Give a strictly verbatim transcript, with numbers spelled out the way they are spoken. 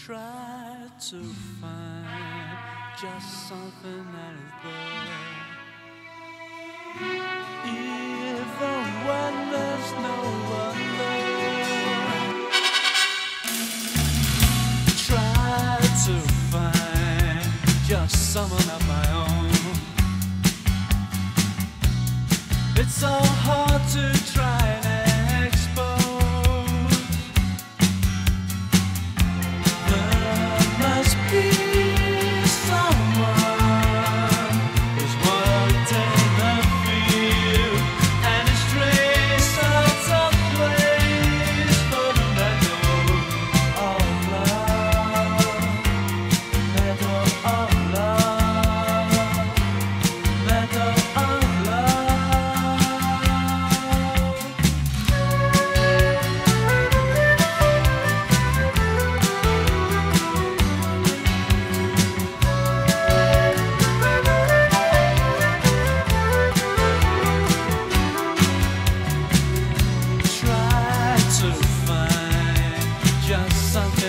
Try to find just something that is there, even when there's no one there. Try to find just someone of my own. It's so hard to try and expose. There must be someone who's worked in the field and is traced out of place for the meadow of love, meadow of love, meadow of to find just something